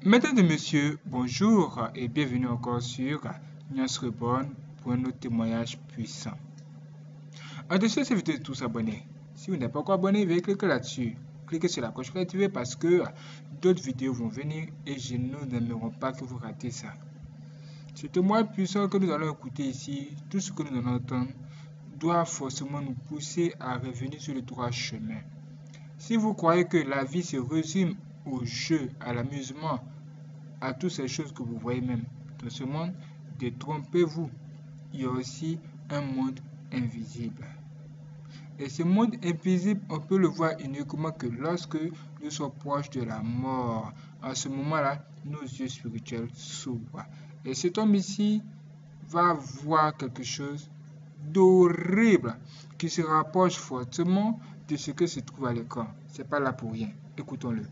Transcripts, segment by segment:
Mesdames et messieurs, bonjour et bienvenue encore sur Nuance Reborn pour un autre témoignage puissant. Au-dessus de cette vidéo, de tous abonnés. Si vous n'êtes pas encore abonné, veuillez cliquer là-dessus. Cliquez sur la cloche pour activer parce que d'autres vidéos vont venir et nous n'aimerons pas que vous ratez ça. Ce témoignage puissant que nous allons écouter ici, tout ce que nous allons entendre, doit forcément nous pousser à revenir sur le droit chemin. Si vous croyez que la vie se résume au jeu, à l'amusement, à toutes ces choses que vous voyez même dans ce monde, détrompez-vous. Il y a aussi un monde invisible. Et ce monde invisible, on peut le voir uniquement que lorsque nous sommes proches de la mort. À ce moment-là, nos yeux spirituels s'ouvrent. Et cet homme ici va voir quelque chose d'horrible qui se rapproche fortement de ce que se trouve à l'écran. C'est pas là pour rien. Écoutons-le.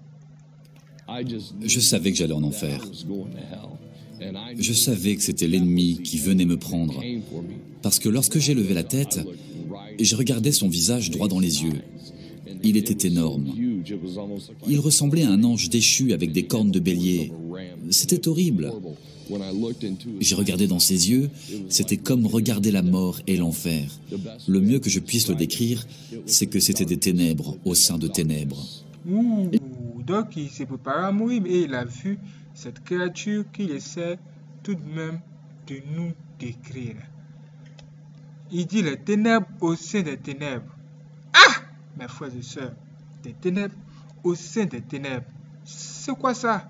Je savais que j'allais en enfer. Je savais que c'était l'ennemi qui venait me prendre. Parce que lorsque j'ai levé la tête, je regardais son visage droit dans les yeux. Il était énorme. Il ressemblait à un ange déchu avec des cornes de bélier. C'était horrible. J'ai regardé dans ses yeux, c'était comme regarder la mort et l'enfer. Le mieux que je puisse le décrire, c'est que c'était des ténèbres au sein de ténèbres. Donc il s'est préparé à mourir et il a vu cette créature qu'il essaie tout de même de nous décrire. Il dit les ténèbres au sein des ténèbres. Ah, mes frères et sœurs, des ténèbres au sein des ténèbres. C'est quoi ça?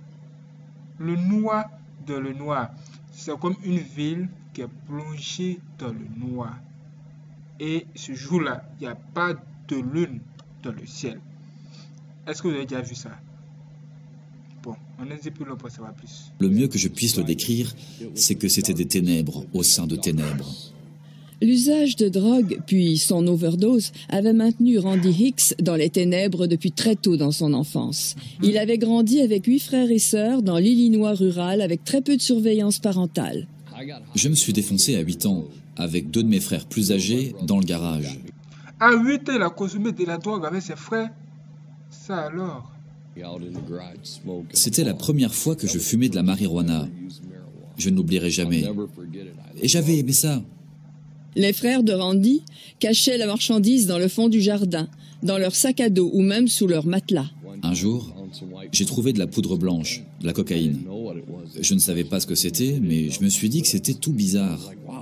Le noir dans le noir. C'est comme une ville qui est plongée dans le noir. Et ce jour-là, il n'y a pas de lune dans le ciel. Est-ce que vous avez déjà vu ça? Bon, on ne dit plus long pour savoir plus. Le mieux que je puisse le décrire, c'est que c'était des ténèbres au sein de ténèbres. L'usage de drogue, puis son overdose, avait maintenu Randy Hicks dans les ténèbres depuis très tôt dans son enfance. Il avait grandi avec 8 frères et sœurs dans l'Illinois rural avec très peu de surveillance parentale. Je me suis défoncé à 8 ans, avec 2 de mes frères plus âgés, dans le garage. À 8 ans, il a consommé de la drogue avec ses frères. Ça alors? C'était la première fois que je fumais de la marijuana. Je ne l'oublierai jamais. Et j'avais aimé ça. Les frères de Randy cachaient la marchandise dans le fond du jardin, dans leur sac à dos ou même sous leur matelas. Un jour, j'ai trouvé de la poudre blanche, de la cocaïne. Je ne savais pas ce que c'était, mais je me suis dit que c'était tout bizarre.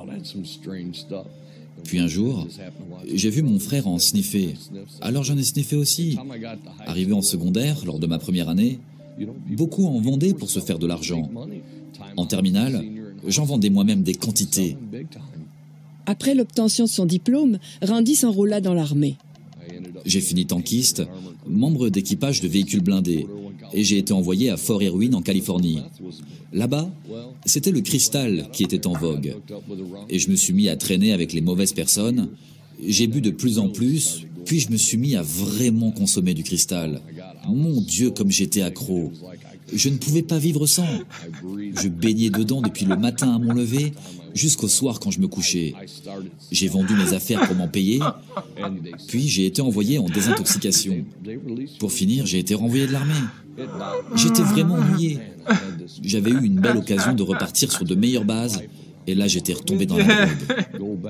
Puis un jour, j'ai vu mon frère en sniffer. Alors j'en ai sniffé aussi. Arrivé en secondaire, lors de ma première année, beaucoup en vendaient pour se faire de l'argent. En terminale, j'en vendais moi-même des quantités. Après l'obtention de son diplôme, Randy s'enrôla dans l'armée. J'ai fini tankiste, membre d'équipage de véhicules blindés, et j'ai été envoyé à Fort Irwin en Californie. Là-bas, c'était le cristal qui était en vogue. Et je me suis mis à traîner avec les mauvaises personnes. J'ai bu de plus en plus, puis je me suis mis à vraiment consommer du cristal. Mon Dieu, comme j'étais accro. Je ne pouvais pas vivre sans. Je baignais dedans depuis le matin à mon lever jusqu'au soir quand je me couchais. J'ai vendu mes affaires pour m'en payer, puis j'ai été envoyé en désintoxication. Pour finir, j'ai été renvoyé de l'armée. J'étais vraiment ennuyé. J'avais eu une belle occasion de repartir sur de meilleures bases, et là j'étais retombé dans la drogue.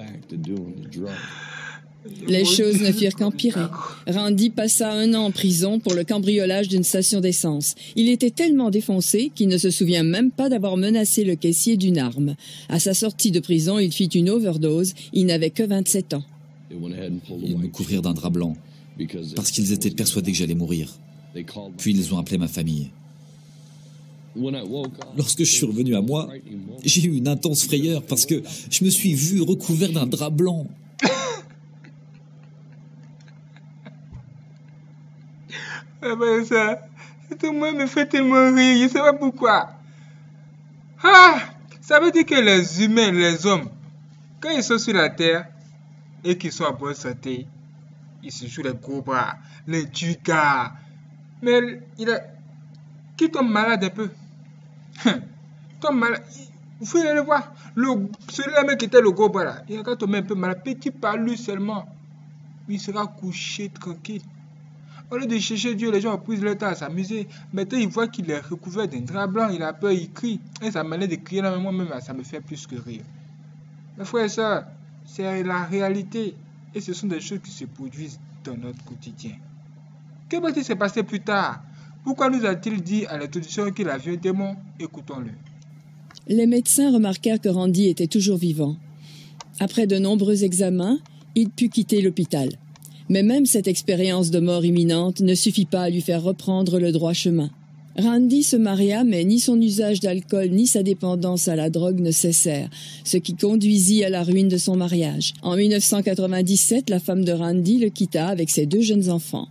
Les choses ne firent qu'empirer. Randy passa 1 an en prison pour le cambriolage d'une station d'essence. Il était tellement défoncé qu'il ne se souvient même pas d'avoir menacé le caissier d'une arme. À sa sortie de prison, il fit une overdose. Il n'avait que 27 ans. Ils me couvrirent d'un drap blanc, parce qu'ils étaient persuadés que j'allais mourir. Puis ils ont appelé ma famille. Lorsque je suis revenu à moi, j'ai eu une intense frayeur parce que je me suis vu recouvert d'un drap blanc. Ah ben ça moi me fait tellement rire, je sais pas pourquoi. Ah, ça veut dire que les humains, les hommes, quand ils sont sur la terre et qu'ils sont en bonne santé, ils se jouent les gros bras, les ducats. Mais qui tombe malade un peu. Tombe malade. Vous pouvez le voir. Celui-là même qui était le gros bras là, il a tombé un peu malade, petit palu seulement. Il sera couché tranquille. Au lieu de chercher Dieu, les gens ont pris le temps à s'amuser. Maintenant, il voit qu'il est recouvert d'un drap blanc, il a peur, il crie. Et ça m'allait de crier là, mais moi-même, ça me fait plus que rire. Mes frères et sœurs, c'est la réalité. Et ce sont des choses qui se produisent dans notre quotidien. Que va-t-il se passer plus tard? Pourquoi nous a-t-il dit à l'introduction qu'il a vu un démon? Écoutons-le. Les médecins remarquèrent que Randy était toujours vivant. Après de nombreux examens, il put quitter l'hôpital. Mais même cette expérience de mort imminente ne suffit pas à lui faire reprendre le droit chemin. Randy se maria, mais ni son usage d'alcool ni sa dépendance à la drogue ne cessèrent, ce qui conduisit à la ruine de son mariage. En 1997, la femme de Randy le quitta avec ses 2 jeunes enfants.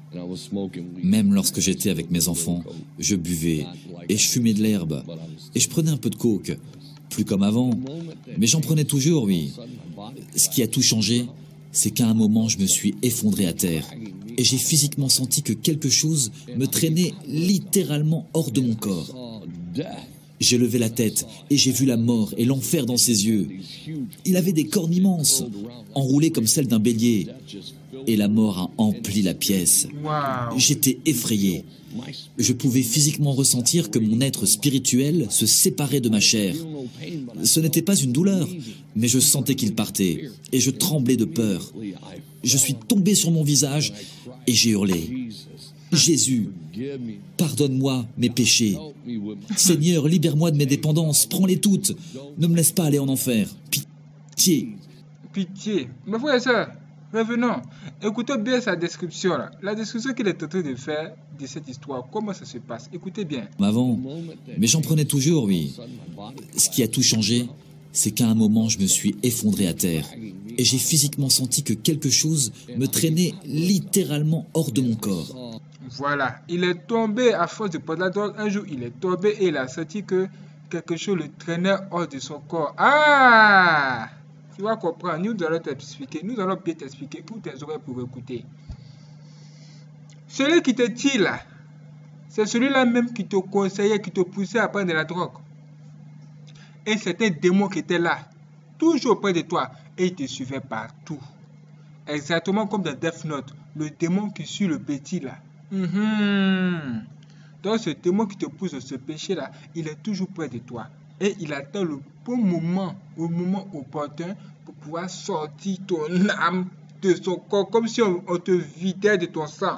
Même lorsque j'étais avec mes enfants, je buvais et je fumais de l'herbe et je prenais un peu de coke. Plus comme avant, mais j'en prenais toujours, oui. Ce qui a tout changé, c'est qu'à un moment, je me suis effondré à terre et j'ai physiquement senti que quelque chose me traînait littéralement hors de mon corps. J'ai levé la tête et j'ai vu la mort et l'enfer dans ses yeux. Il avait des cornes immenses, enroulées comme celles d'un bélier. Et la mort a empli la pièce. Wow. J'étais effrayé. Je pouvais physiquement ressentir que mon être spirituel se séparait de ma chair. Ce n'était pas une douleur, mais je sentais qu'il partait, et je tremblais de peur. Je suis tombé sur mon visage et j'ai hurlé. Jésus, pardonne-moi mes péchés. Seigneur, libère-moi de mes dépendances, prends-les toutes. Ne me laisse pas aller en enfer. Pitié. Pitié. Mes frères et sœurs, revenons. Écoutez bien sa description là. La description qu'il est en train de faire de cette histoire. Comment ça se passe? Écoutez bien. Avant, mais j'en prenais toujours, oui. Ce qui a tout changé, c'est qu'à un moment, je me suis effondré à terre. Et j'ai physiquement senti que quelque chose me traînait littéralement hors de mon corps. Voilà. Il est tombé à force de prendre la drogue. Un jour, il est tombé et il a senti que quelque chose le traînait hors de son corps. Ah! Tu vas comprendre. Nous allons t'expliquer. Nous allons bien t'expliquer. Où tes oreilles pour écouter. Celui qui te tire là, c'est celui-là même qui te conseillait, qui te poussait à prendre de la drogue. Et c'était un démon qui était là, toujours près de toi, et il te suivait partout. Exactement comme dans Death Note, le démon qui suit le petit là. Donc ce démon qui te pousse dans ce péché là, il est toujours près de toi. Et il attend le bon moment, au moment opportun, pour pouvoir sortir ton âme de son corps, comme si on te vidait de ton sang.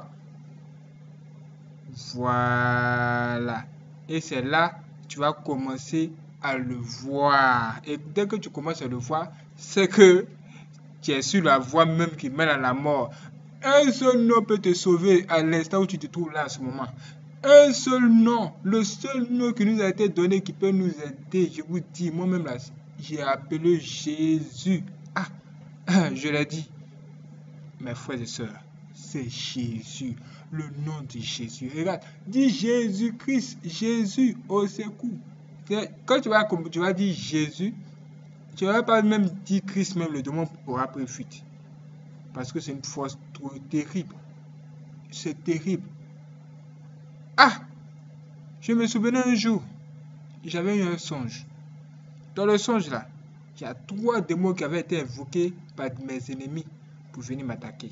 Voilà. Et c'est là que tu vas commencer à le voir. Et dès que tu commences à le voir, c'est que tu es sur la voie même qui mène à la mort. Un seul nom peut te sauver à l'instant où tu te trouves là à ce moment. Un seul nom, le seul nom qui nous a été donné qui peut nous aider. Je vous dis, moi-même là, j'ai appelé Jésus. Ah, je l'ai dit. Mes frères et sœurs, c'est Jésus, le nom de Jésus. Regarde, dis Jésus-Christ, Jésus au secours. Quand tu vas dire Jésus, tu ne vas pas même dire Christ, même le démon aura pris fuite. Parce que c'est une force trop terrible. C'est terrible. Ah! Je me souvenais un jour, j'avais eu un songe. Dans le songe là, il y a 3 démons qui avaient été invoqués par mes ennemis pour venir m'attaquer.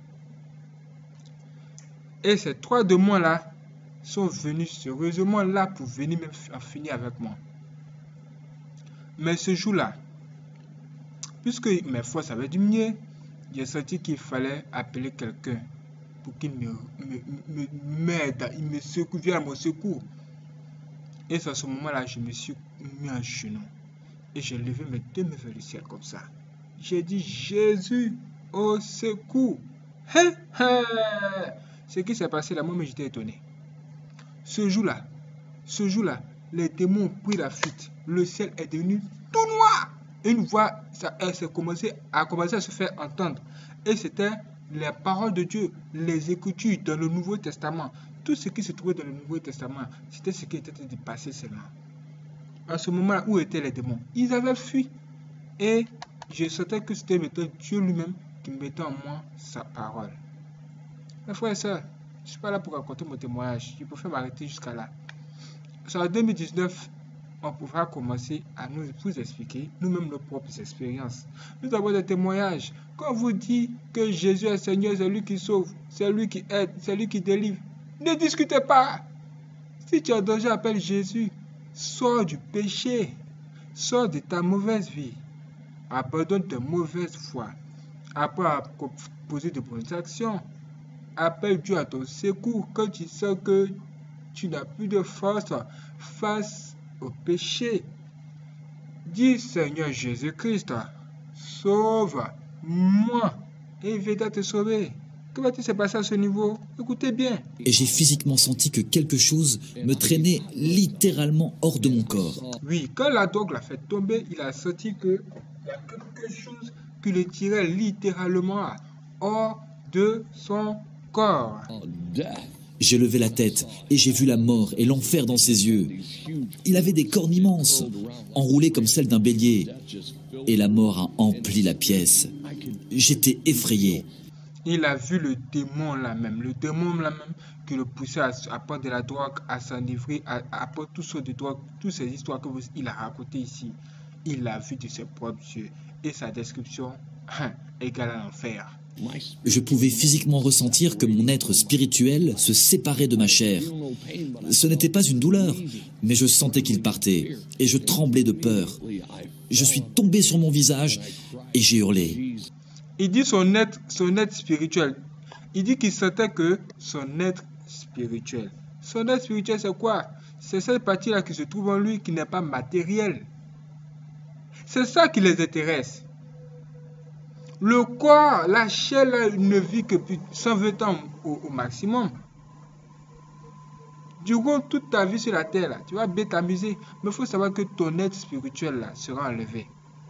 Et ces 3 démons là sont venus sérieusement là pour venir en finir avec moi. Mais ce jour-là, puisque mes forces avaient diminué, j'ai senti qu'il fallait appeler quelqu'un pour qu'il m'aide, il me secoue, vienne à mon secours. Et c'est à ce moment-là, je me suis mis à genoux. Et j'ai levé mes 2 mains vers le ciel comme ça. J'ai dit, Jésus, au secours. Ce qui s'est passé là, moi-même j'étais étonné. Ce jour-là, les démons ont pris la fuite. Le ciel est devenu tout noir. Une voix a commencé à se faire entendre. Et c'était les paroles de Dieu, les Écritures dans le Nouveau Testament. Tout ce qui se trouvait dans le Nouveau Testament, c'était ce qui était de passer seulement. À ce moment-là, où étaient les démons? Ils avaient fui. Et je sentais que c'était Dieu lui-même qui mettait en moi sa parole. Mes frères et sœurs, je ne suis pas là pour raconter mon témoignage. Je préfère m'arrêter jusqu'à là. C'est en 2019, on pourra commencer à nous vous expliquer nous-mêmes nos propres expériences. Nous avons des témoignages. Quand on vous dit que Jésus est Seigneur, c'est lui qui sauve, c'est lui qui aide, c'est lui qui délivre, ne discutez pas. Si tu es en danger, appelle Jésus. Sors du péché. Sors de ta mauvaise vie. Abandonne tes mauvaises voies. Apprends à poser de bonnes actions. Appelle Dieu à ton secours quand tu sens que tu n'as plus de force face au péché. Dis Seigneur Jésus-Christ, sauve-moi et il viendra te sauver. Que va-t-il se passer à ce niveau? Écoutez bien. Et j'ai physiquement senti que quelque chose me traînait littéralement hors de mon corps. Oui, quand la drogue l'a fait tomber, il a senti qu'il y a quelque chose qui le tirait littéralement hors de son corps. J'ai levé la tête et j'ai vu la mort et l'enfer dans ses yeux. Il avait des cornes immenses, enroulées comme celles d'un bélier. Et la mort a empli la pièce. J'étais effrayé. Il a vu le démon là-même, qui le poussait à prendre de la drogue, à s'enivrer, à prendre toutes sortes de drogues, toutes ces histoires qu'il a racontées ici. Il l'a vu de ses propres yeux et sa description égale à l'enfer. Je pouvais physiquement ressentir que mon être spirituel se séparait de ma chair. Ce n'était pas une douleur, mais je sentais qu'il partait et je tremblais de peur. Je suis tombé sur mon visage et j'ai hurlé. Il dit son être spirituel. Il dit qu'il sentait que son être spirituel. Son être spirituel, c'est quoi? C'est cette partie-là qui se trouve en lui qui n'est pas matérielle. C'est ça qui les intéresse. Le corps, la chair, là, ne vit que plus 120 ans au maximum. Durant toute ta vie sur la terre, là, tu vas bien t'amuser. Mais il faut savoir que ton être spirituel là, sera enlevé.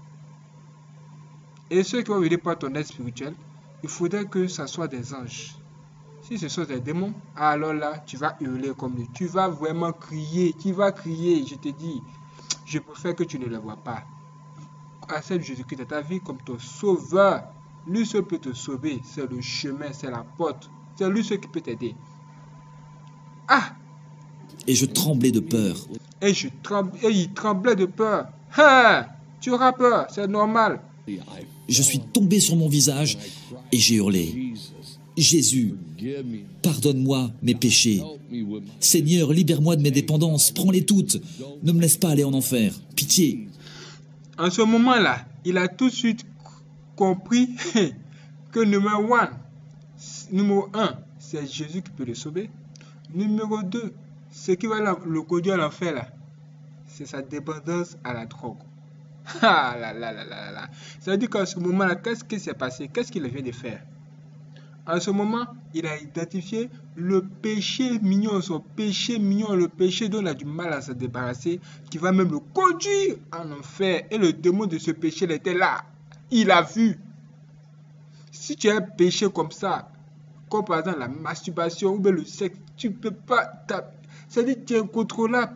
Et ceux qui vont venir par ton être spirituel, il faudrait que ce soit des anges. Si ce sont des démons, alors là, tu vas hurler comme lui. Tu vas vraiment crier. Tu vas crier, je te dis. Je préfère que tu ne le vois pas. Accepte Jésus-Christ dans ta vie comme ton sauveur. Lui seul peut te sauver. C'est le chemin, c'est la porte. C'est lui seul qui peut t'aider. Ah! Et je tremblais de peur. Et il tremblait de peur. Ah! Tu auras peur, c'est normal. Je suis tombé sur mon visage et j'ai hurlé. Jésus, pardonne-moi mes péchés. Seigneur, libère-moi de mes dépendances, prends-les toutes. Ne me laisse pas aller en enfer. Pitié. En ce moment-là, il a tout de suite compris que numéro 1, c'est Jésus qui peut le sauver. Numéro 2, ce qui va le conduire à l'enfer, là, c'est sa dépendance à la drogue. Ah là là là là là. Ça veut dire qu'en ce moment-là, qu'est-ce qui s'est passé? Qu'est-ce qu'il vient de faire? En ce moment, il a identifié le péché mignon, son péché mignon, le péché dont il a du mal à se débarrasser, qui va même le conduire en enfer. Et le démon de ce péché, il était là. Il a vu. Si tu as un péché comme ça, comme par exemple la masturbation ou bien le sexe, tu ne peux pas... C'est-à-dire que tu es incontrôlable.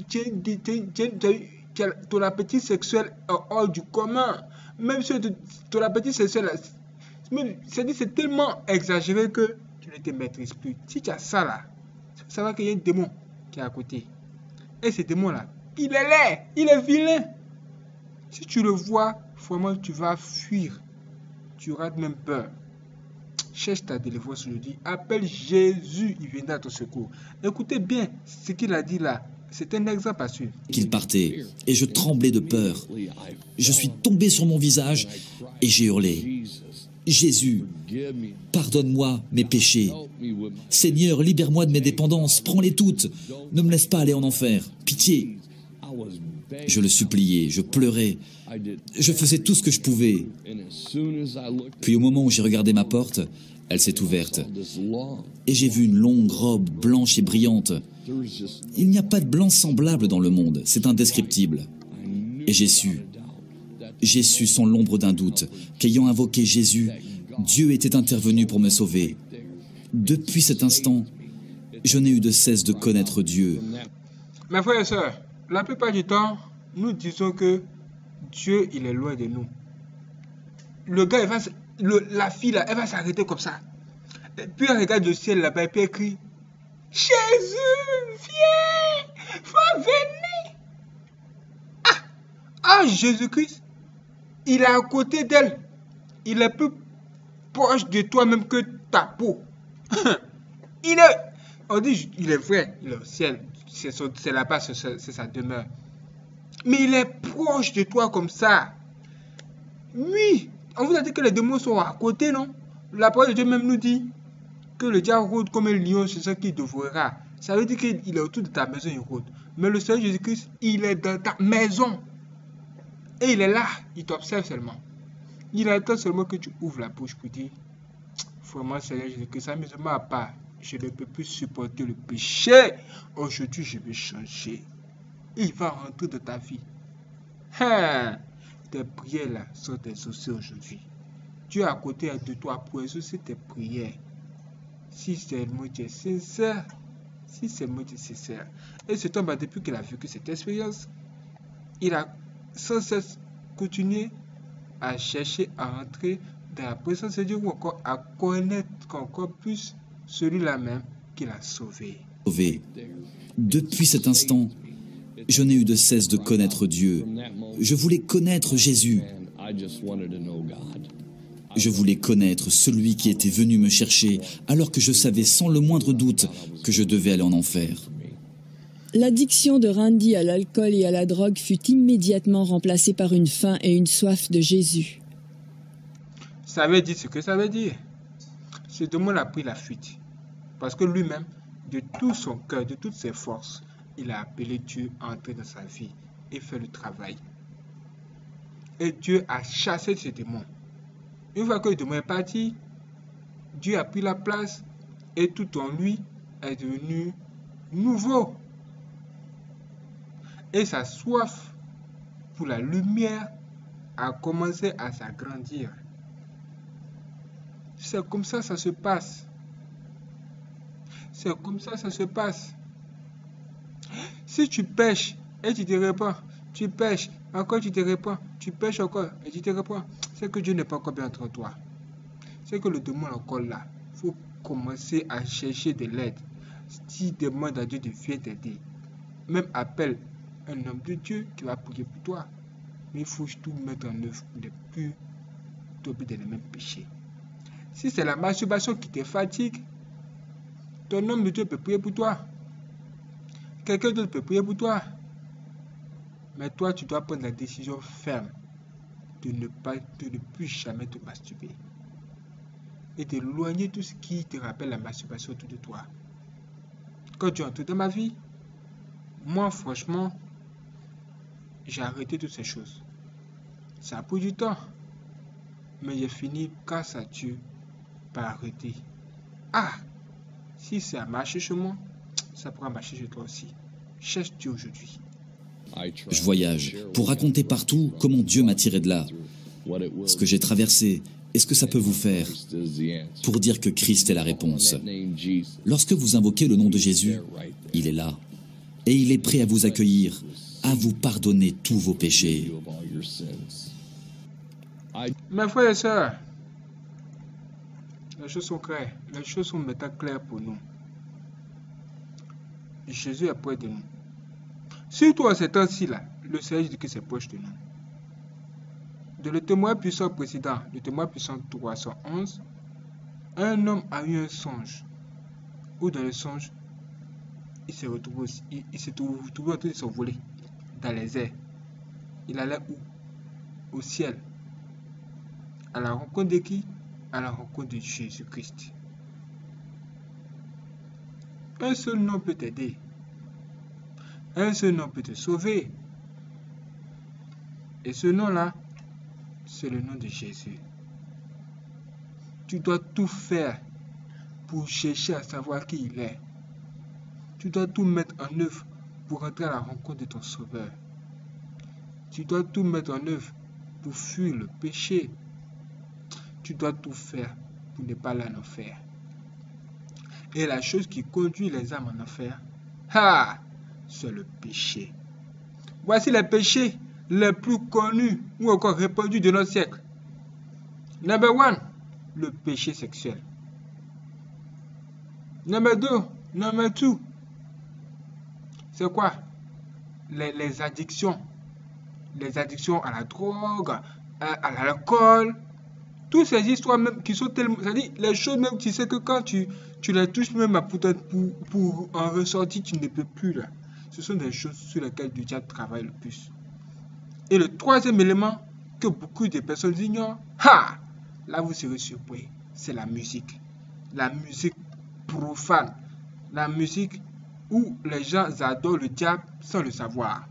Ton appétit sexuel est hors du commun. Même si ton appétit sexuel, c'est tellement exagéré que tu ne te maîtrises plus. Si tu as ça là, ça va qu'il y a un démon qui est à côté. Et ce démon là, il est laid, il est vilain. Si tu le vois, vraiment tu vas fuir. Tu auras même peur. Cherche ta délivrance aujourd'hui. Appelle Jésus, il viendra à ton secours. Écoutez bien ce qu'il a dit là. C'est un exemple à suivre. Qu'il partait, et je tremblais de peur. Je suis tombé sur mon visage et j'ai hurlé. Jésus, pardonne-moi mes péchés. Seigneur, libère-moi de mes dépendances, prends-les toutes. Ne me laisse pas aller en enfer. Pitié. Je le suppliais, je pleurais. Je faisais tout ce que je pouvais. Puis au moment où j'ai regardé ma porte, elle s'est ouverte. Et j'ai vu une longue robe blanche et brillante. Il n'y a pas de blanc semblable dans le monde, c'est indescriptible. Et j'ai su sans l'ombre d'un doute qu'ayant invoqué Jésus, Dieu était intervenu pour me sauver. Depuis cet instant, je n'ai eu de cesse de connaître Dieu. Mes frères et sœurs, la plupart du temps, nous disons que Dieu, il est loin de nous. Le gars, la fille là, elle va s'arrêter comme ça. Et puis elle regarde le ciel là-bas et puis elle crie, Jésus, viens, faut venir. Ah, Jésus-Christ, il est à côté d'elle. Il est plus proche de toi même que ta peau. Il est, on dit, il est vrai, il est au ciel. C'est là-bas, c'est sa demeure. Mais il est proche de toi comme ça. Oui, on vous a dit que les démons sont à côté, non? La parole de Dieu même nous dit que le diable rôde comme un lion sur ce qu'il dévorera. Ça veut dire qu'il est autour de ta maison, il rôde. Mais le Seigneur Jésus-Christ, il est dans ta maison. Et il est là, il t'observe seulement. Il attend seulement que tu ouvres la bouche pour dire, vraiment Seigneur Jésus-Christ, amusement à part, je ne peux plus supporter le péché. Aujourd'hui, je vais changer. Il va rentrer dans ta vie. Hein? Tes prières là sont exaucées aujourd'hui. Dieu est à côté de toi pour exaucer tes prières. Si seulement tu es sincère. Si seulement tu es sincère. Et cet homme, depuis qu'il a vécu cette expérience, il a sans cesse continué à chercher à entrer dans la présence de Dieu ou encore à connaître encore plus celui-là même qu'il a sauvé. Depuis cet instant, je n'ai eu de cesse de connaître Dieu. Je voulais connaître Jésus. Je voulais connaître celui qui était venu me chercher alors que je savais sans le moindre doute que je devais aller en enfer. L'addiction de Randy à l'alcool et à la drogue fut immédiatement remplacée par une faim et une soif de Jésus. Ça veut dire ce que ça veut dire. Ce démon a pris la fuite. Parce que lui-même, de tout son cœur, de toutes ses forces, il a appelé Dieu à entrer dans sa vie et faire le travail. Et Dieu a chassé ce démon. Une fois que le démon est parti, Dieu a pris la place et tout en lui est devenu nouveau. Et sa soif pour la lumière a commencé à s'agrandir. C'est comme ça que ça se passe. C'est comme ça que ça se passe. Si tu pêches et tu te répands, tu pêches, encore tu te répands, tu pêches encore et tu te répands, c'est que Dieu n'est pas encore bien entre toi. C'est que le démon est encore là. Il faut commencer à chercher de l'aide. Si demande à Dieu de venir t'aider, même appelle un homme de Dieu qui va prier pour toi. Mais il faut tout mettre en œuvre pour ne plus tomber dans les mêmes péchés. Si c'est la masturbation qui te fatigue, ton homme de Dieu peut prier pour toi. Quelqu'un d'autre peut prier pour toi. Mais toi, tu dois prendre la décision ferme de ne plus jamais te masturber. Et d'éloigner tout ce qui te rappelle la masturbation autour de toi. Quand Dieu est entré dans ma vie, moi, franchement, j'ai arrêté toutes ces choses. Ça a pris du temps. Mais j'ai fini, grâce à Dieu, par arrêter. Ah! Si ça a marché chez moi, ça pourra marcher chez toi aussi. Cherche Dieu aujourd'hui. Je voyage pour raconter partout comment Dieu m'a tiré de là, ce que j'ai traversé et ce que ça peut vous faire, pour dire que Christ est la réponse. Lorsque vous invoquez le nom de Jésus, il est là, et il est prêt à vous accueillir, à vous pardonner tous vos péchés. Mes frères et sœurs, les choses sont claires. Les choses sont maintenant claires pour nous. Jésus est près de nous. Surtout à ces temps-ci-là, le Seigneur dit que c'est proche de nous. Dans le témoin puissant précédent, le témoin puissant 311, un homme a eu un songe. Où dans le songe, il s'est retrouvé en train de s'envoler dans les airs. Il allait où? Au ciel. À la rencontre de qui? À la rencontre de Jésus-Christ. Un seul nom peut t'aider. Un seul nom peut te sauver. Et ce nom-là, c'est le nom de Jésus. Tu dois tout faire pour chercher à savoir qui il est. Tu dois tout mettre en œuvre pour entrer à la rencontre de ton Sauveur. Tu dois tout mettre en œuvre pour fuir le péché. Tu dois tout faire pour ne pas aller en enfer. Et la chose qui conduit les âmes en enfer, c'est le péché. Voici les péchés les plus connus ou encore répandus de notre siècle. Number 1, le péché sexuel. Number 2, c'est quoi? Les addictions, les addictions à la drogue, à l'alcool, toutes ces histoires même qui sont tellement, c'est-à-dire les choses même tu sais que quand tu les touches même pour en ressortir, tu ne peux plus là. Ce sont des choses sur lesquelles le diable travaille le plus. Et le troisième élément que beaucoup de personnes ignorent, là vous serez surpris, c'est la musique. La musique profane, la musique où les gens adorent le diable sans le savoir.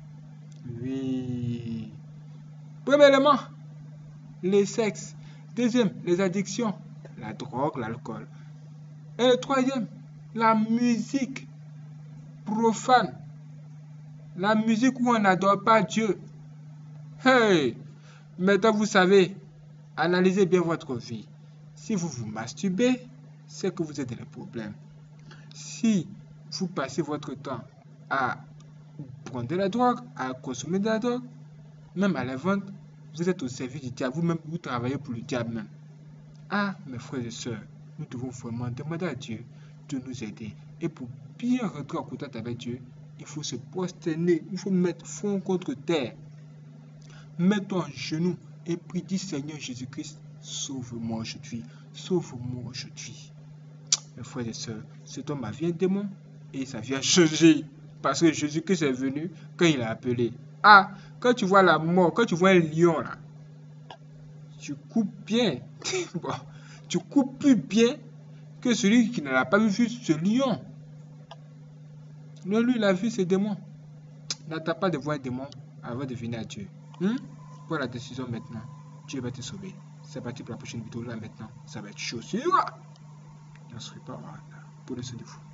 Oui. Premier élément, les sexes. Deuxième, les addictions, la drogue, l'alcool. Et le troisième, la musique profane. La musique où on n'adore pas Dieu. Hey! Maintenant, vous savez, analysez bien votre vie. Si vous vous masturbez, c'est que vous êtes dans les problèmes. Si vous passez votre temps à prendre de la drogue, à consommer de la drogue, même à la vente, vous êtes au service du diable. Vous-même, vous travaillez pour le diable même. Mes frères et sœurs, nous devons vraiment demander à Dieu de nous aider. Et pour bien rentrer en contact avec Dieu, il faut se prosterner, il faut mettre front contre terre. Mets-toi en genoux et prie, dis Seigneur Jésus-Christ, sauve-moi aujourd'hui, sauve-moi aujourd'hui. Mes frères et sœurs, cet homme a vu un démon et ça vient changer. Parce que Jésus-Christ est venu quand il a appelé. Quand tu vois la mort, quand tu vois un lion là, tu coupes bien. Bon, tu coupes plus bien que celui qui ne l'a pas vu ce lion. Lui, il a vu ce démon. N'attends pas de voir un démon avant de venir à Dieu. Prends la décision maintenant. Dieu va te sauver. C'est parti pour la prochaine vidéo là maintenant. Ça va être chaud. On se prépare. Prenez soin de vous.